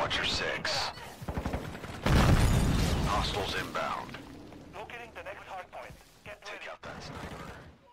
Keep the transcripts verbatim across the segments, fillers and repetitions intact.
Watcher six. Hostiles inbound. Locating the next hard point. Get ready. Take out that sniper.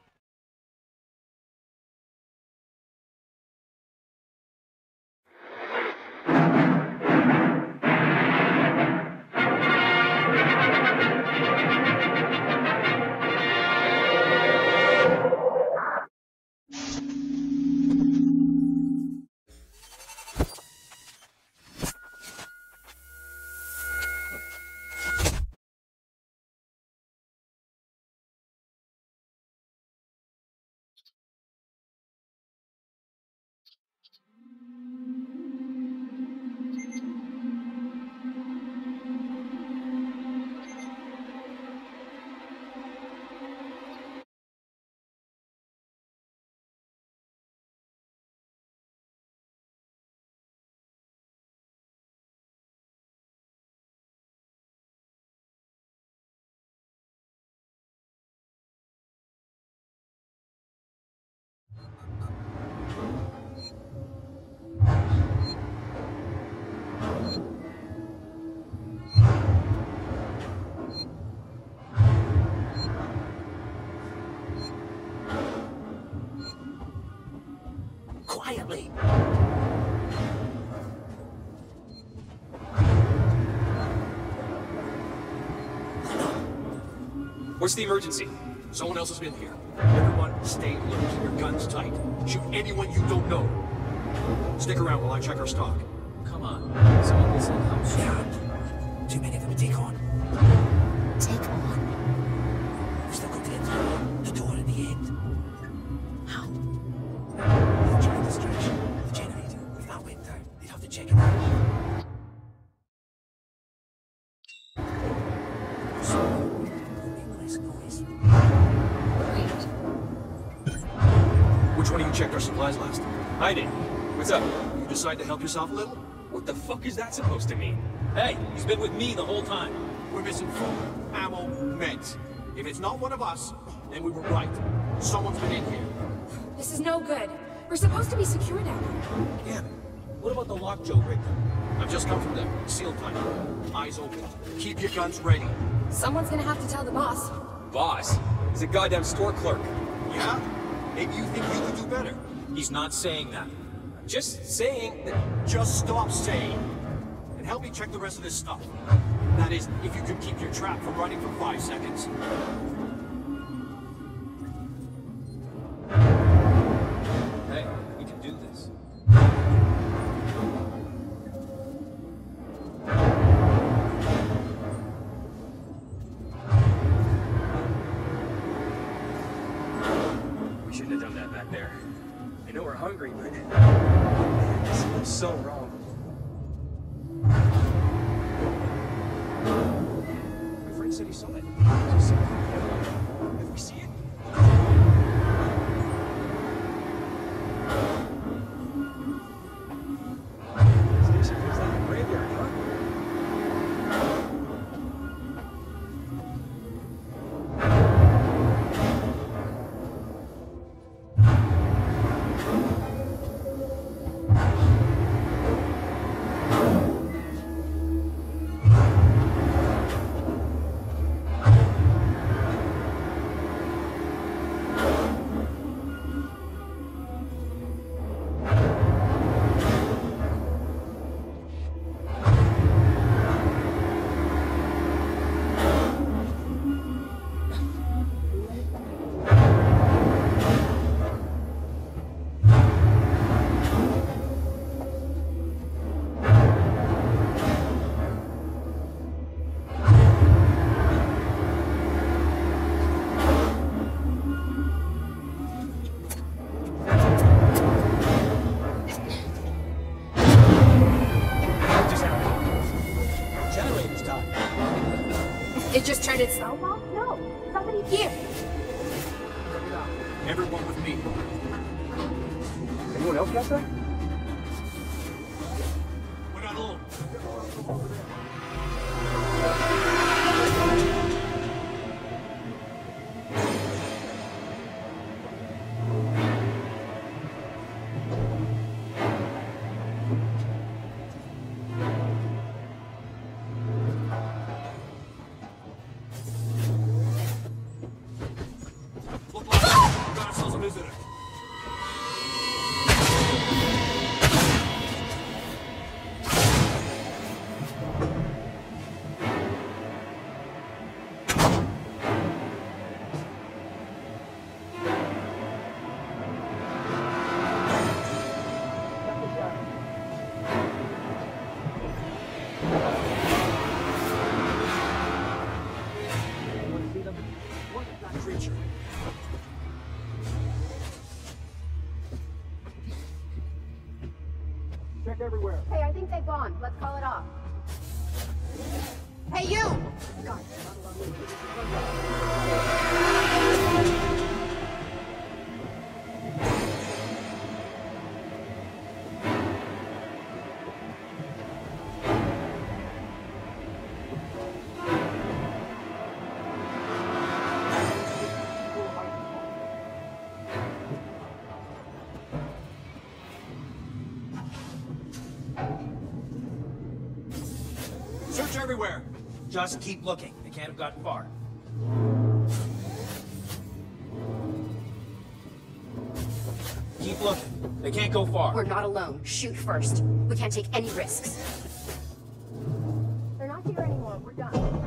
Quietly. What's the emergency? Someone else has been here. Everyone, stay alert. Your guns tight. Shoot anyone you don't know. Stick around while I check our stock. Come on. Someone will send help soon. Yeah. Too many of them to take on. Take on? We've still got to enter the door in the end. How? We'll try distraction. The generator. If that went down, they'd have to check it out. Which one of you checked our supplies last? I did. What's up? You decide to help yourself a little? What the fuck is that supposed to mean? Hey, he's been with me the whole time. We're missing food, ammo, meds. If it's not one of us, then we were right. Someone's been in here. This is no good. We're supposed to be secure down here. Damn it. What about the lock Joe rigged up? I've just come from the seal tight. Eyes open. Keep your guns ready. Someone's gonna have to tell the boss. Boss? He's a goddamn store clerk. Yeah? Maybe you think you could do better. He's not saying that. I'm just saying that... Just stop saying. And help me check the rest of this stuff. That is, if you can keep your trap from running for five seconds. Hey, we can do this. We shouldn't have done that back there. I know we're hungry, but... Man, this feels so wrong. My friend said he saw it. He said, have we seen it? Station feels like a graveyard, huh? It just turned itself off? No. Somebody here. Everyone with me. Anyone else got that? We're not alone. Check everywhere. Hey, I think they've gone. Let's call it off. Hey, you! God, Search everywhere. Just keep looking. They can't have gotten far. Keep looking. They can't go far. we're not alone. Shoot first. We can't take any risks. They're not here anymore. We're done.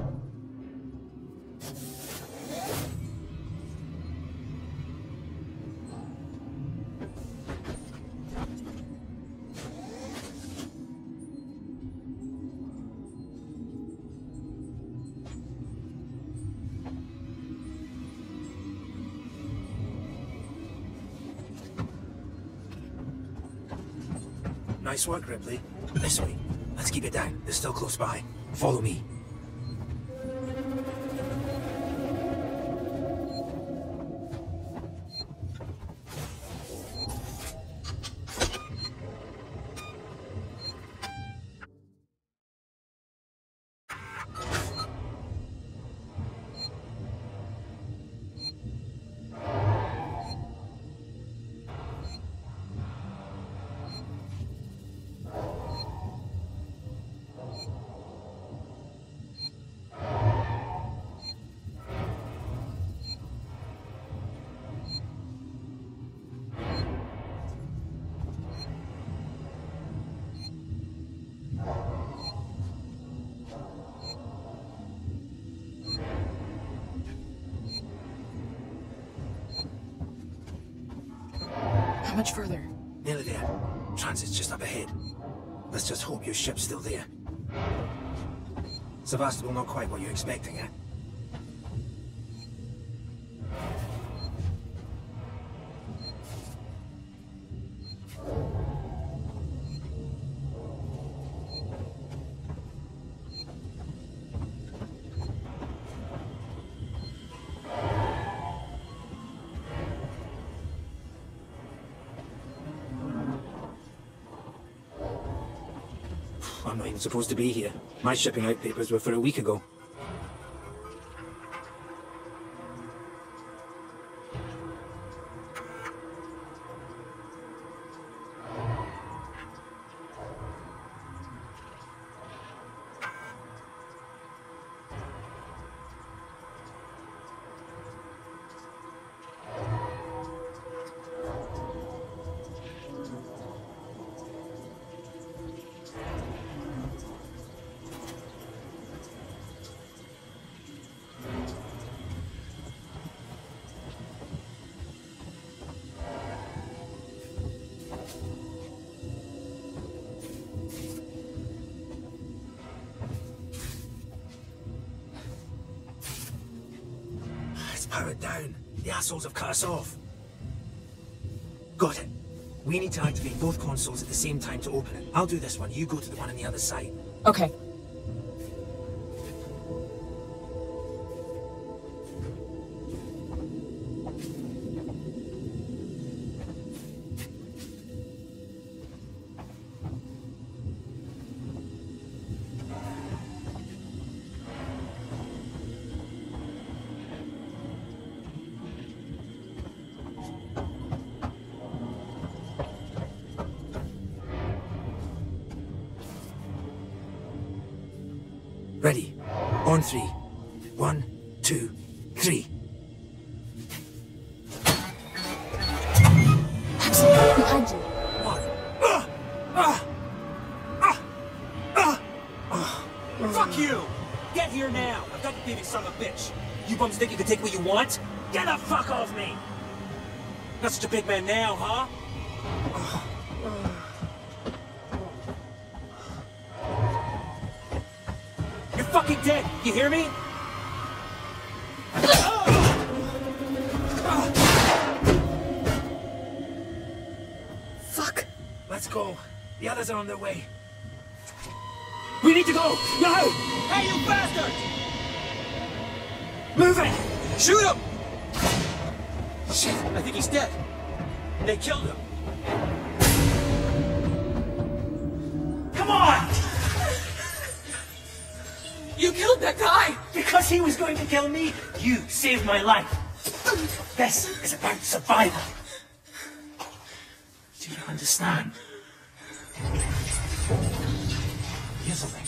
Nice work, Ripley. This way. Let's keep it down. They're still close by. Follow me. How much further? Nearly there. Transit's just up ahead. Let's just hope your ship's still there. Sevastopol not quite what you're expecting, eh? I'm not even supposed to be here. My shipping out papers were for a week ago. Powered down. The assholes have cut us off. Got it. We need to activate both consoles at the same time to open it. I'll do this one. You go to the one on the other side. Okay. Ready. On three. One, two, three. Behind you. One. Ah! Ah! Ah! Ah! Ah! Fuck you! Get here now! I've got you, baby son of a bitch! You bums think you can take what you want? Get the fuck off me! Not such a big man now, huh? You're fucking dead! You hear me? Fuck. Let's go. The others are on their way. We need to go! Now! Hey, you bastard! Move it! Shoot him! Shit, I think he's dead. They killed him. Come on! You killed that guy! Because he was going to kill me, you saved my life. This is about survival. Do you understand? Hear something.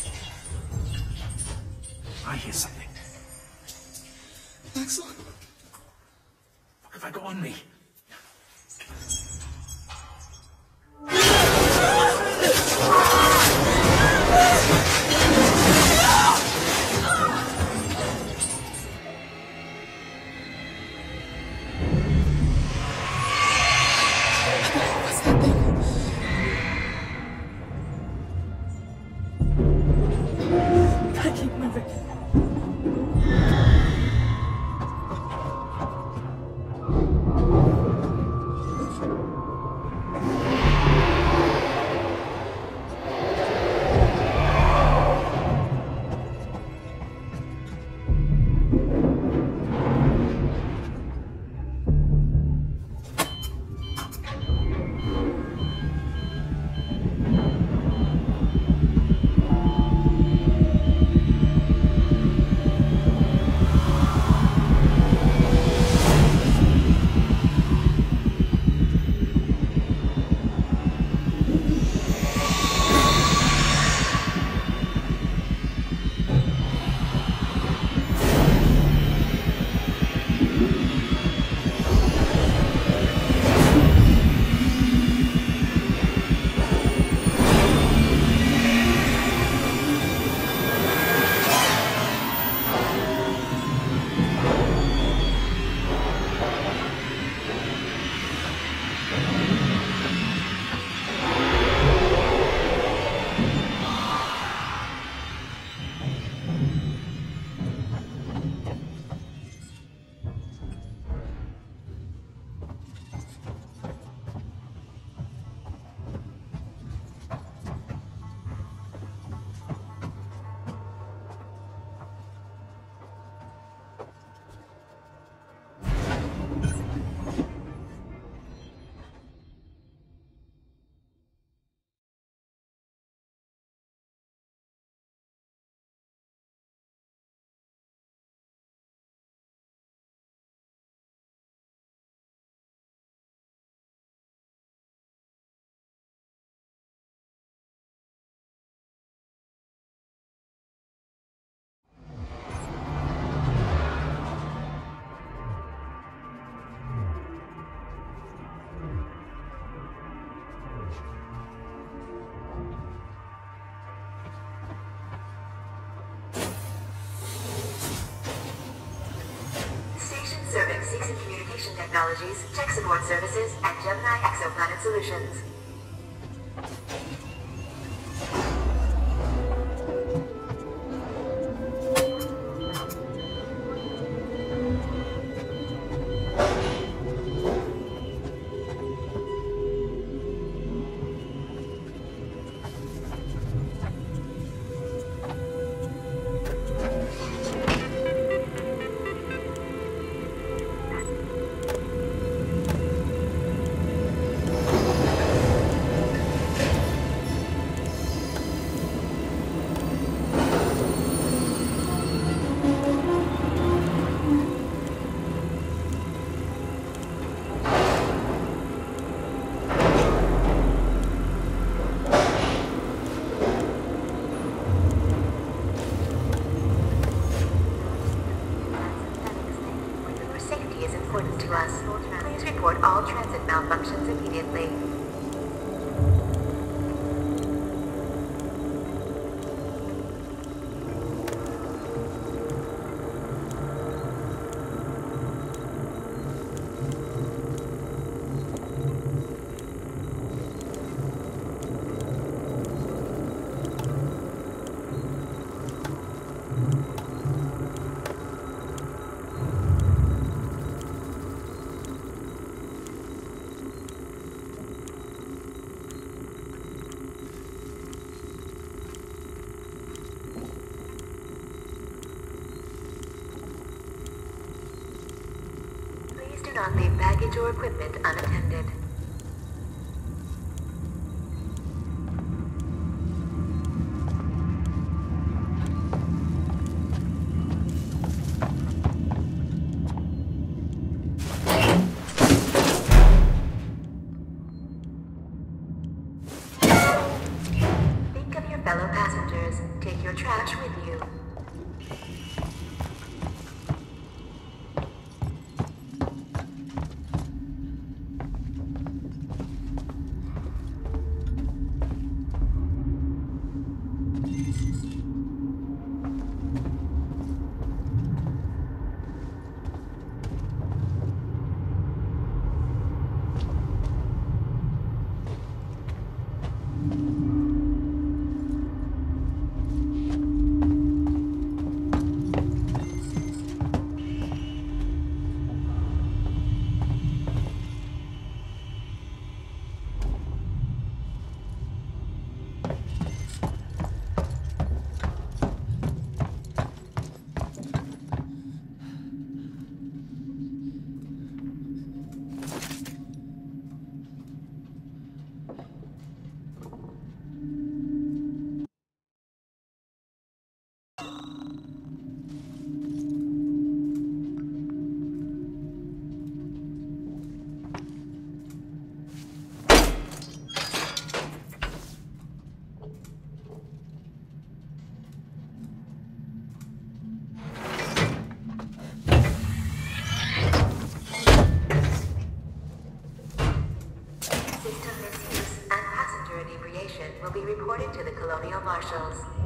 I hear something. Excellent. What have I got on me? Serving Seegson Communication Technologies, Tech Support Services, and Gemini Exoplanet Solutions. To us. Please report all transit malfunctions immediately. not leave baggage or equipment unattended. Think of your fellow passengers. Take your trash with you. System misuse and passenger inebriation will be reported to the Colonial Marshals.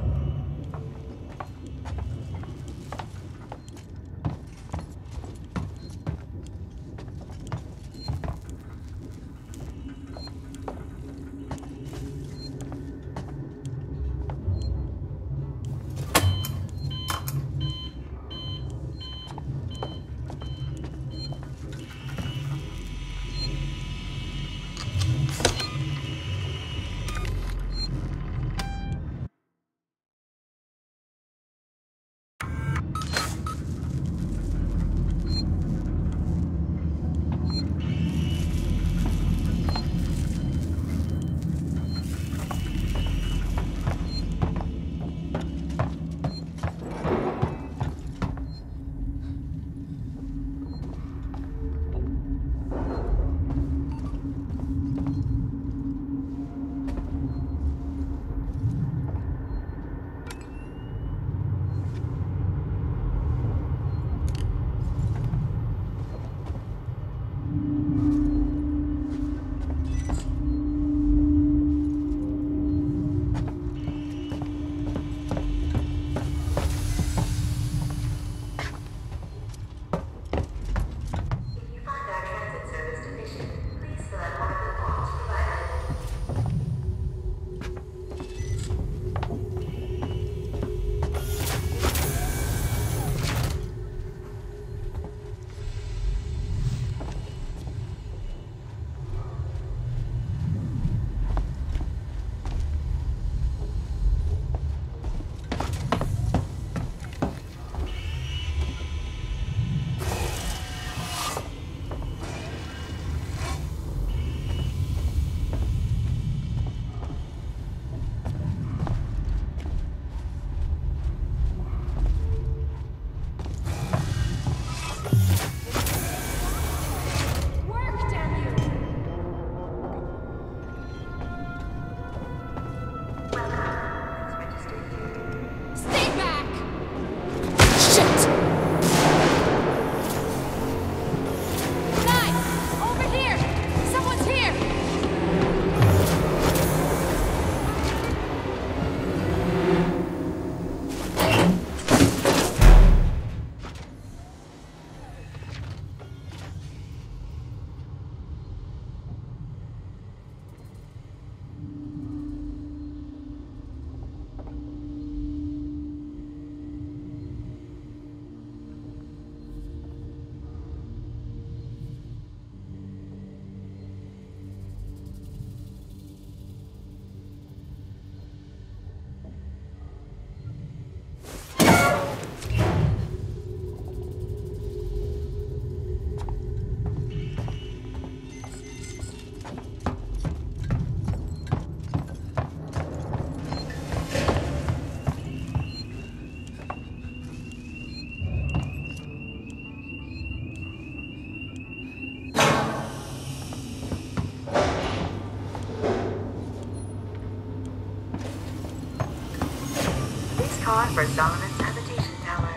car for Solomon's habitation tower.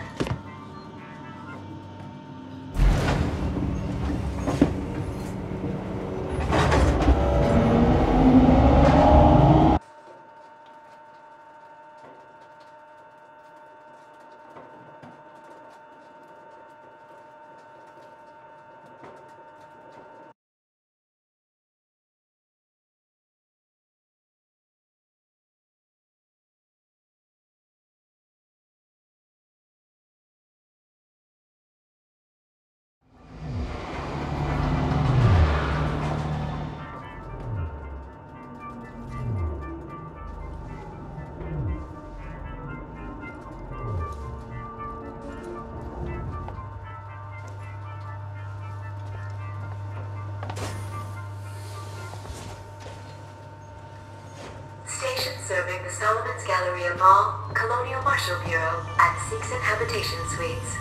Station serving the Solomon's Galleria Mall, Colonial Marshal Bureau, and Seegson Habitation Suites.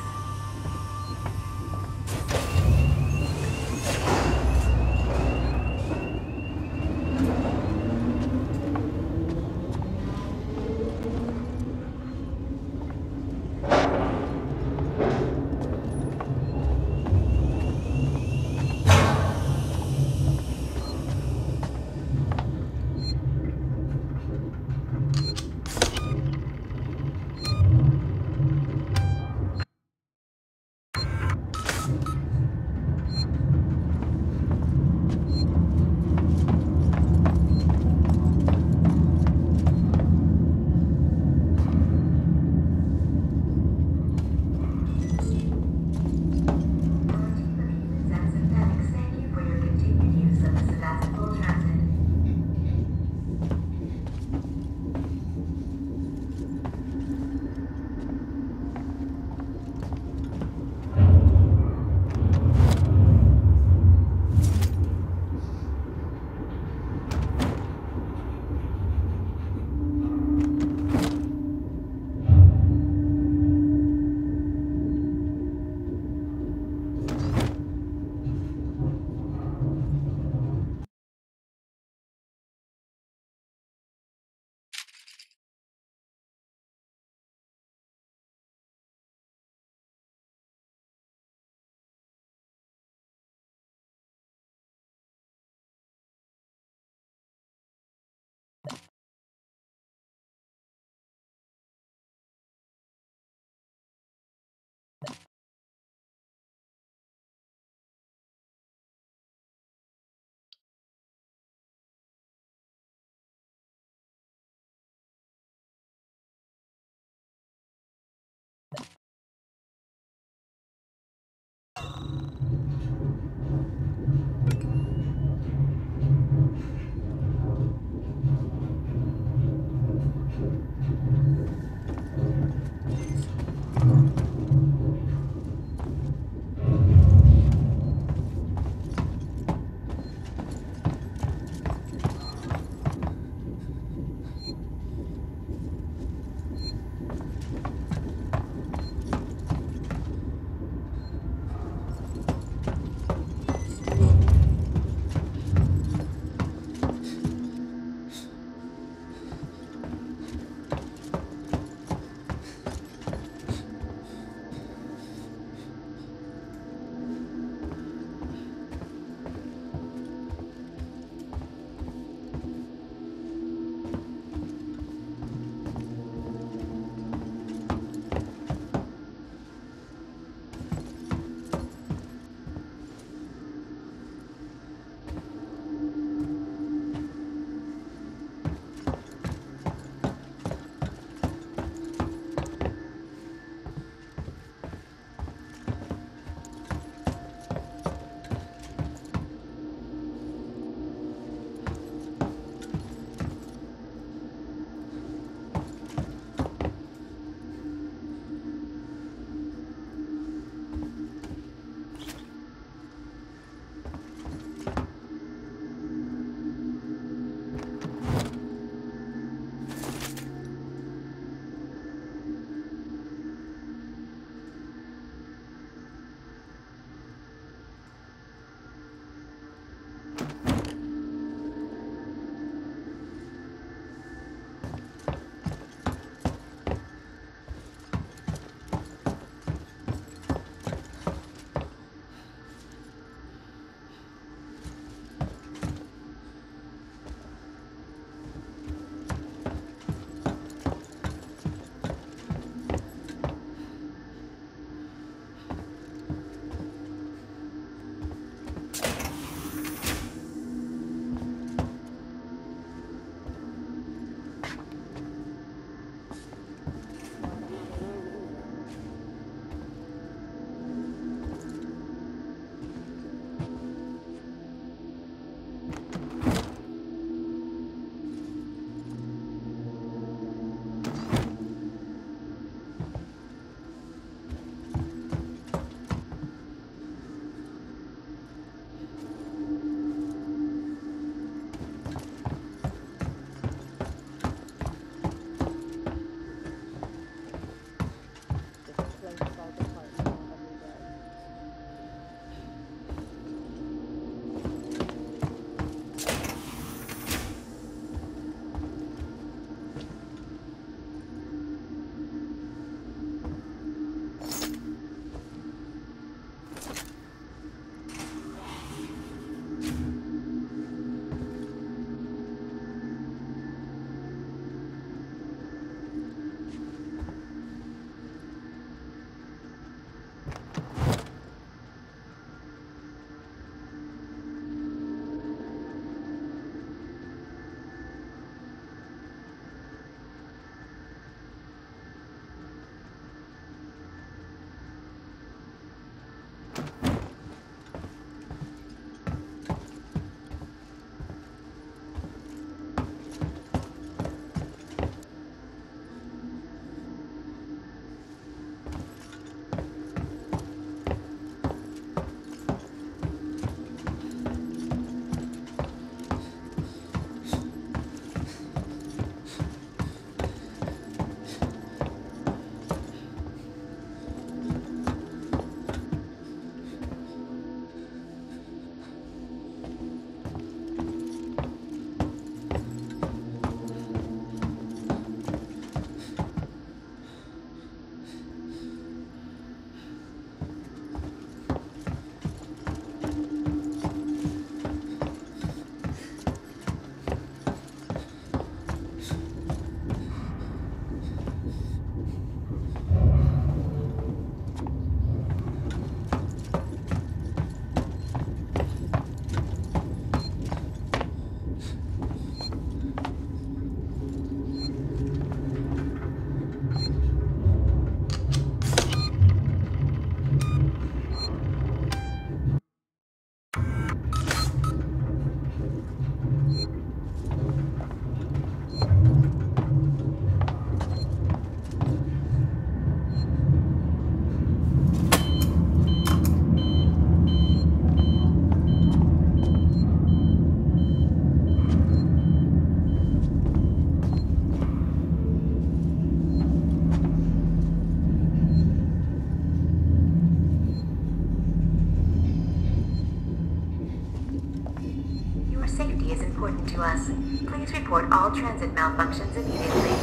Please report all transit malfunctions immediately.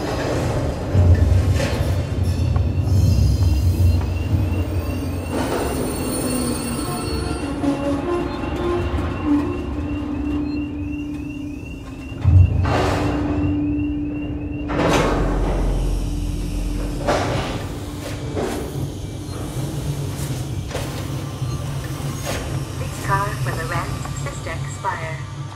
Car for the rent, Sister Expire.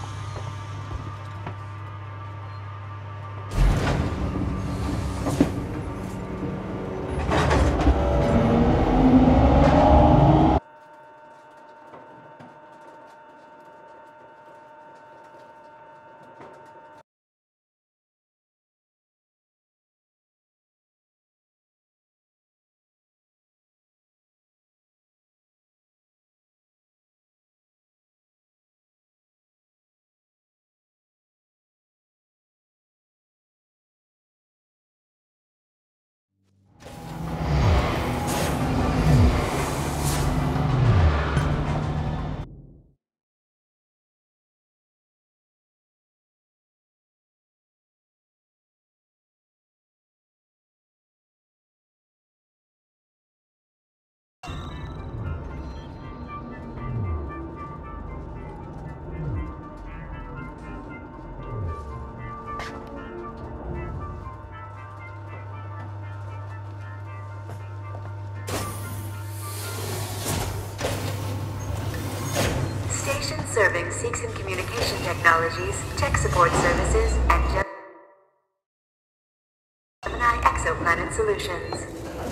Station serving Seegson Communication Technologies, Tech Support Services, and Gemini Exoplanet Solutions.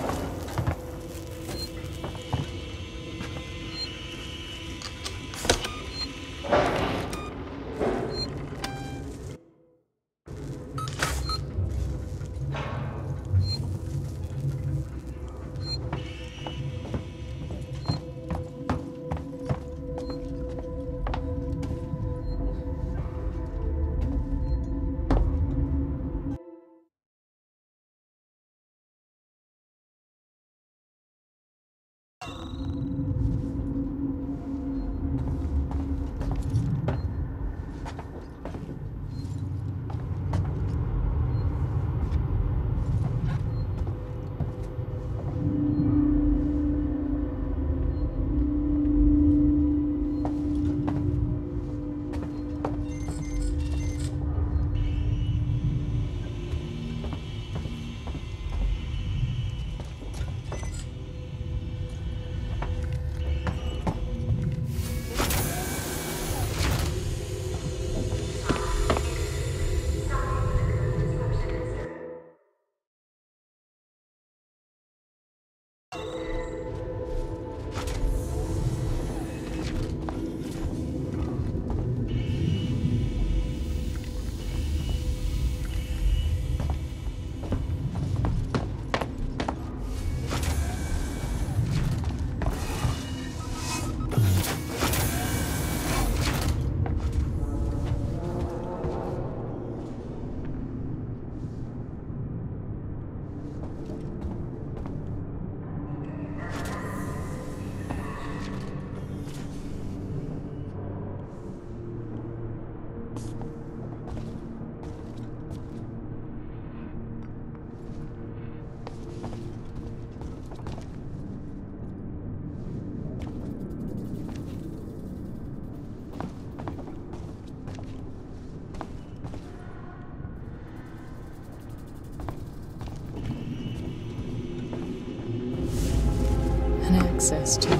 Access to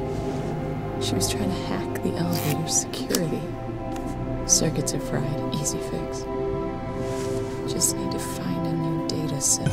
her. She was trying to hack the elevator's security. Circuits are fried, easy fix. Just need to find a new data set.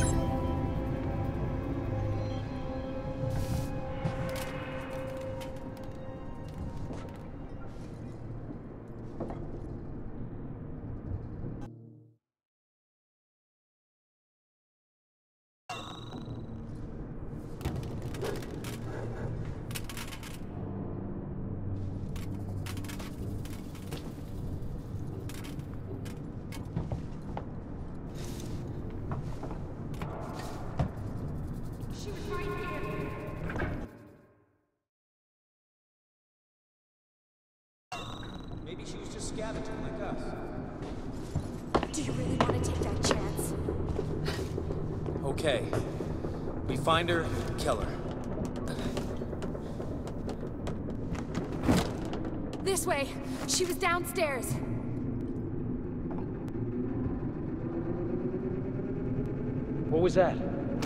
Okay. We find her, kill her. This way. She was downstairs. What was that?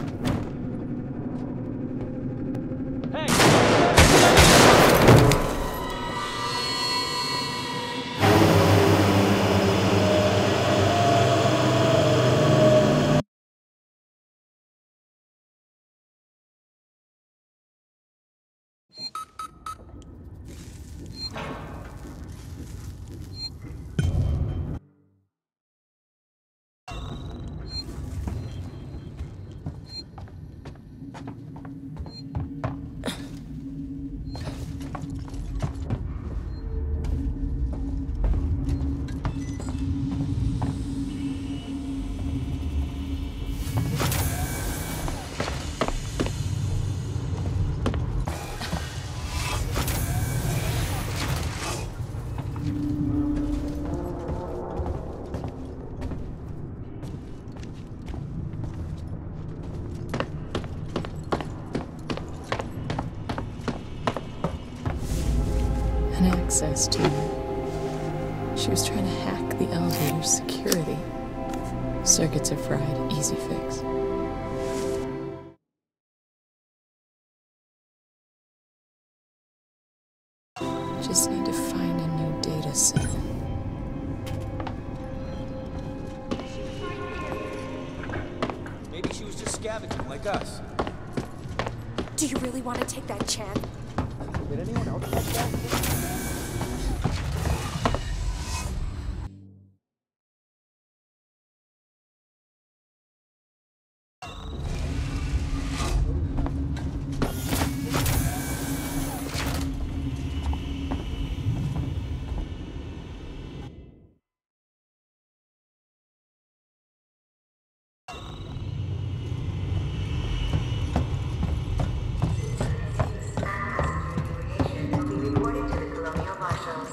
An access to her. She was trying to hack the elevator's security. Circuits are fried, easy fix. Just need to find a new data set. Maybe she was just scavenging like us. Do you really want to take that chance? Did anyone else catch that? Will be reported to the Colonial Marshals.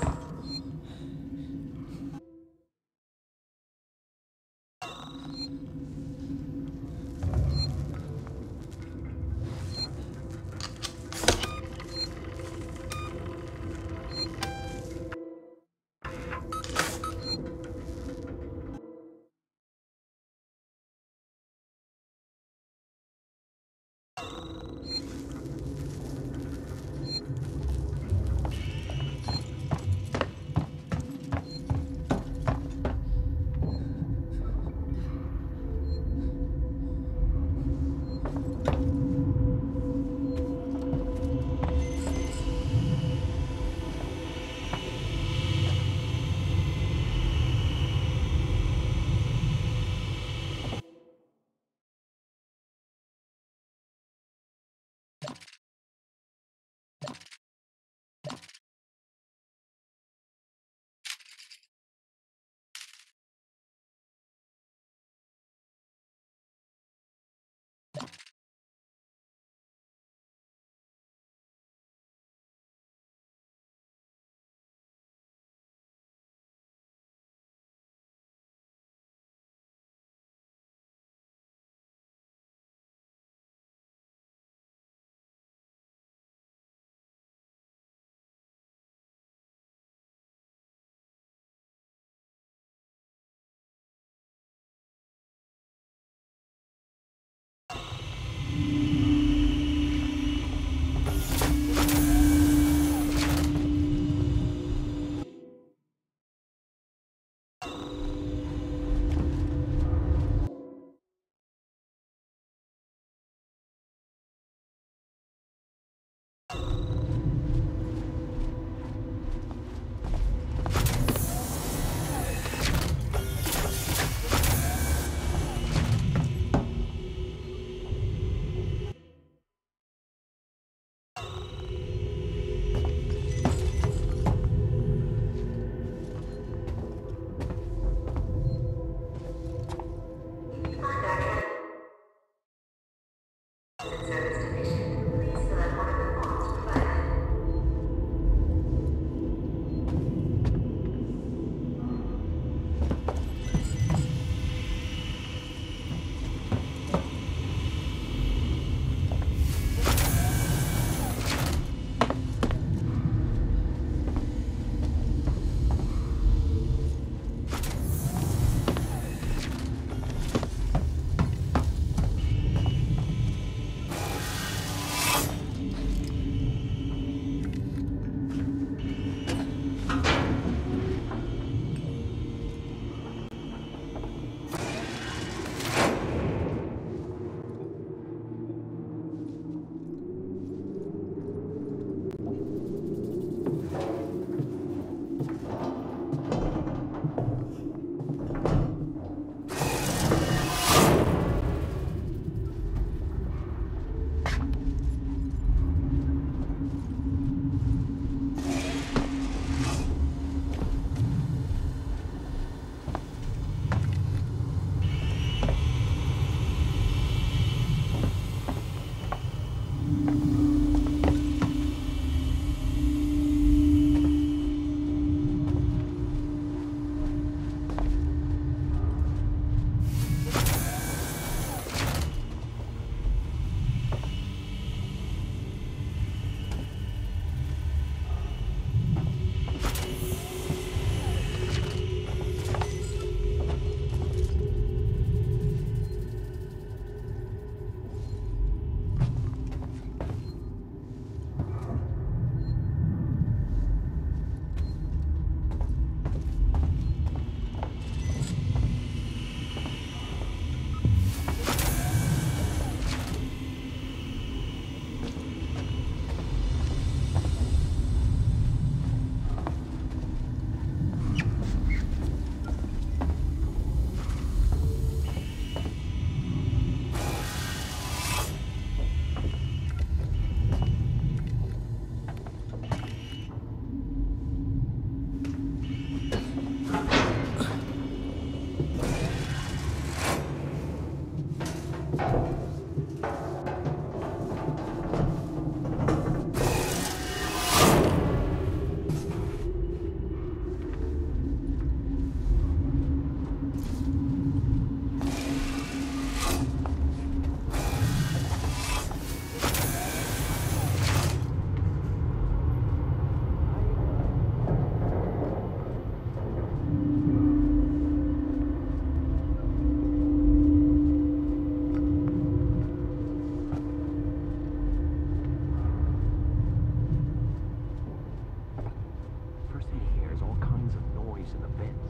First thing he hears all kinds of noise in the vents.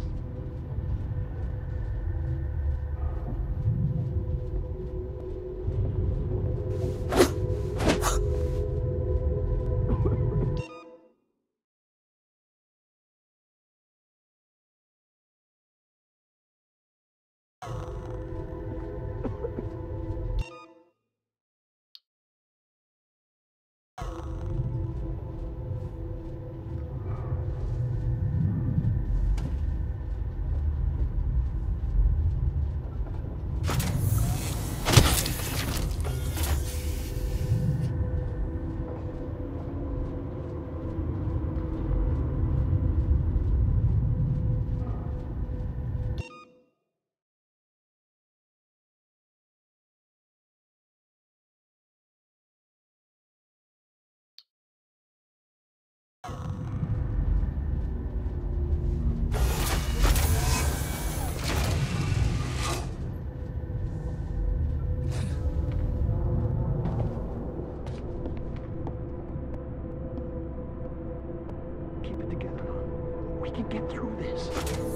Keep it together, hon. We can get through this.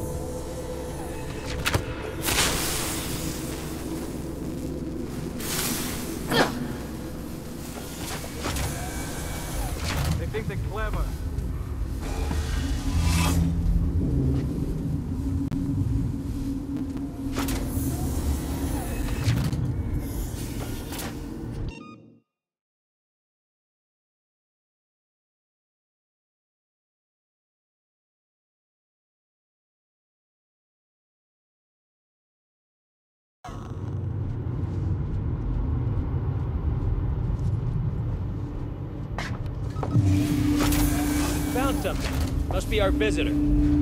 They think they're clever. Found something. Must be our visitor.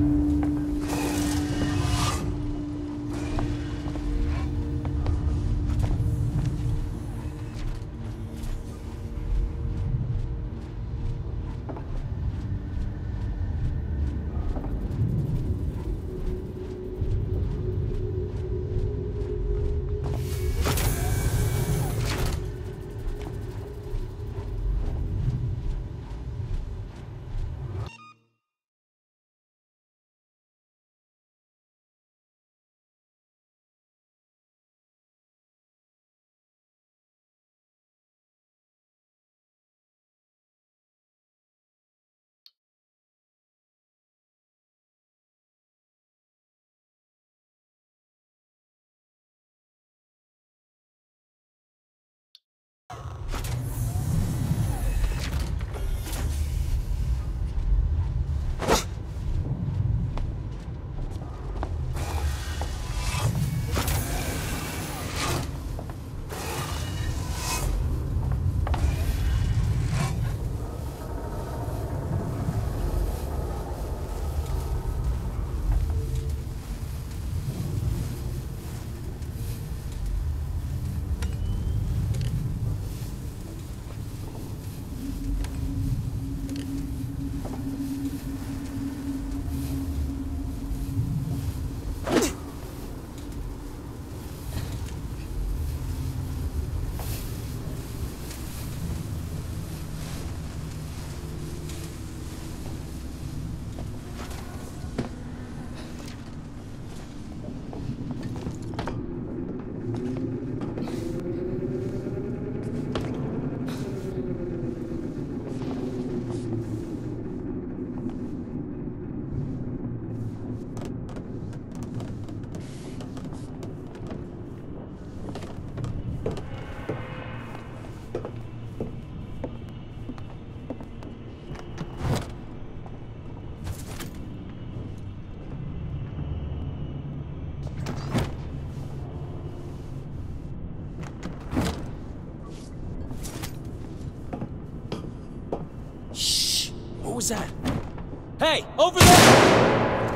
was that? Hey, over there!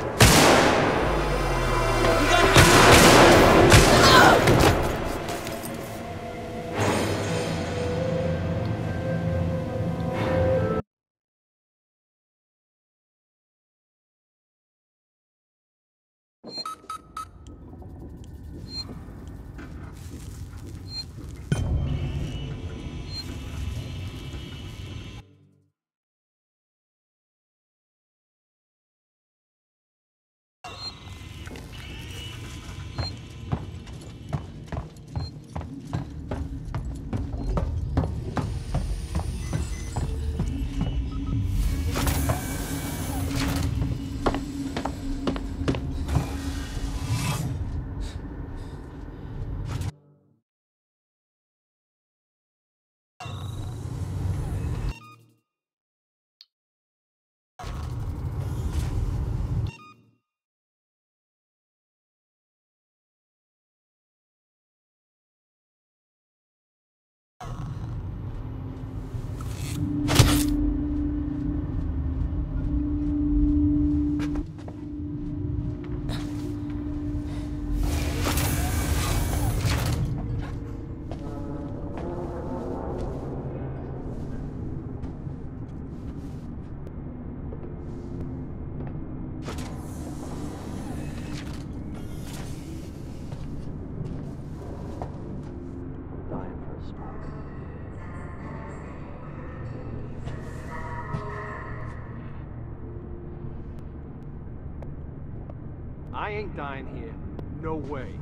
We gotta get... I ain't dying here. No way.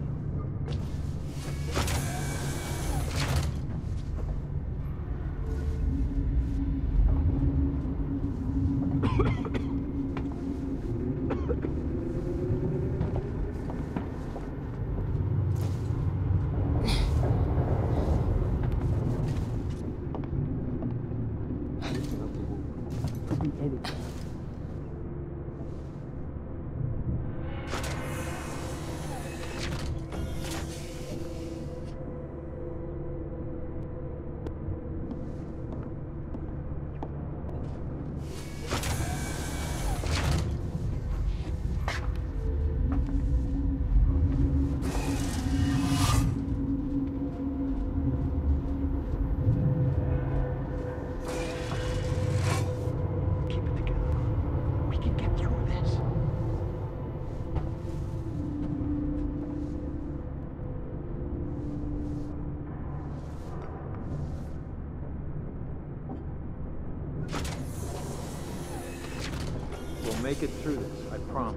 We'll make it through this, I promise.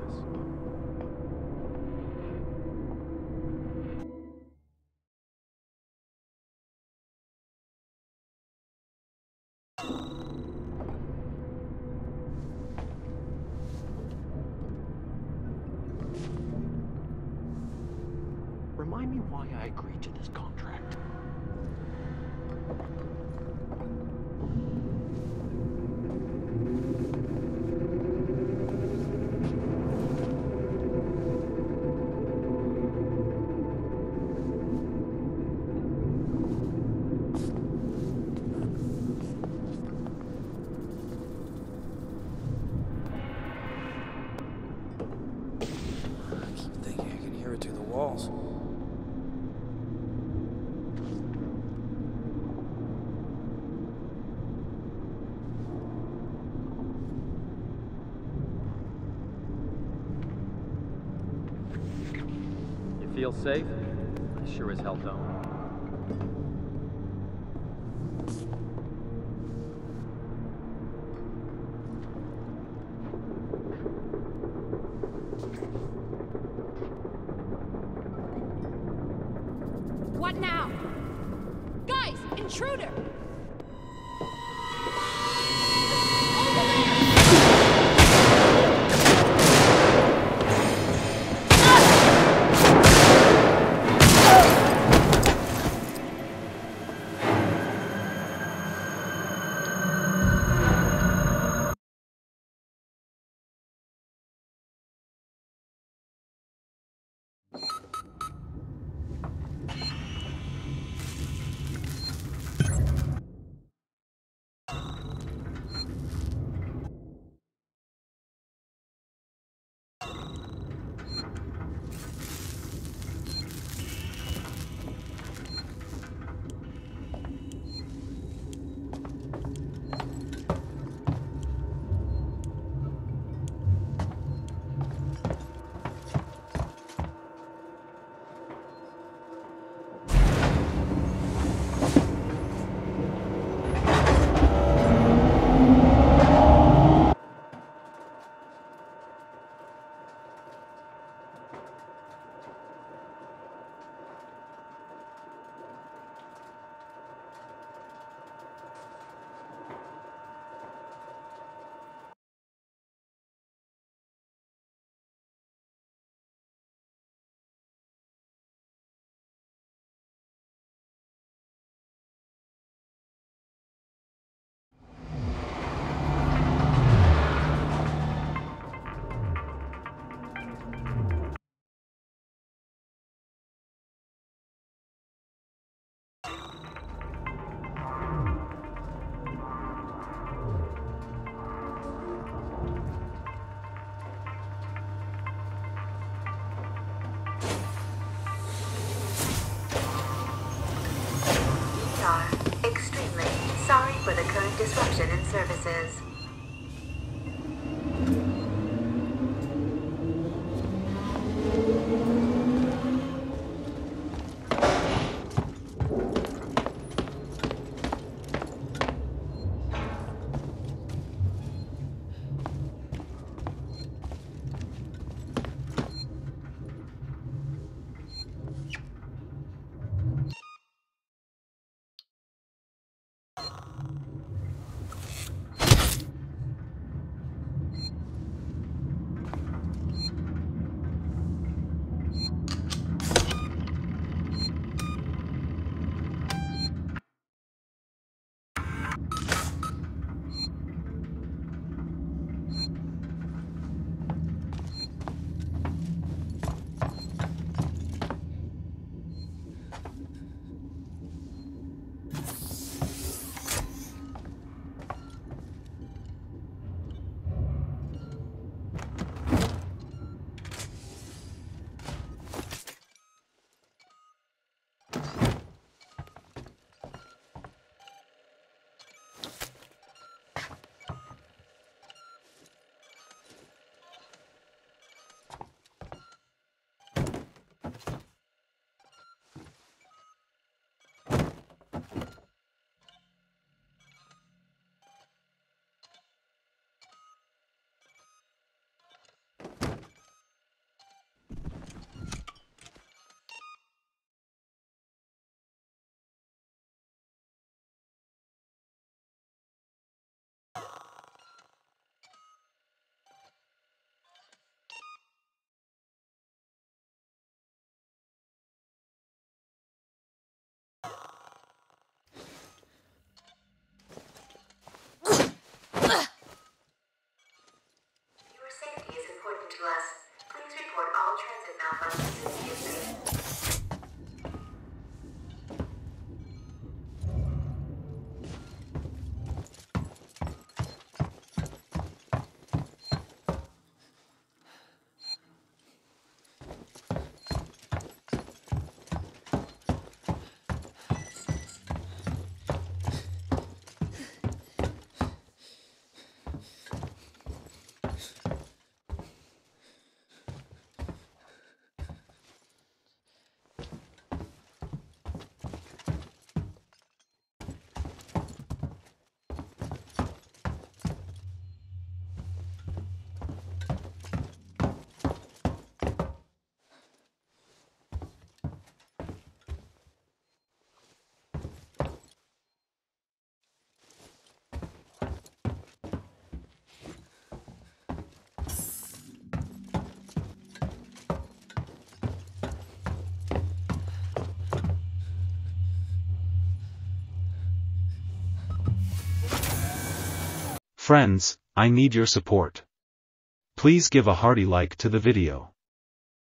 Remind me why I agreed to this contract. Walls. You feel safe? I sure as hell don't. What now? Guys, intruder! are extremely sorry for the current disruption in services. To us. Please report all transit malfunctions immediately. Friends, I need your support. Please give a hearty like to the video.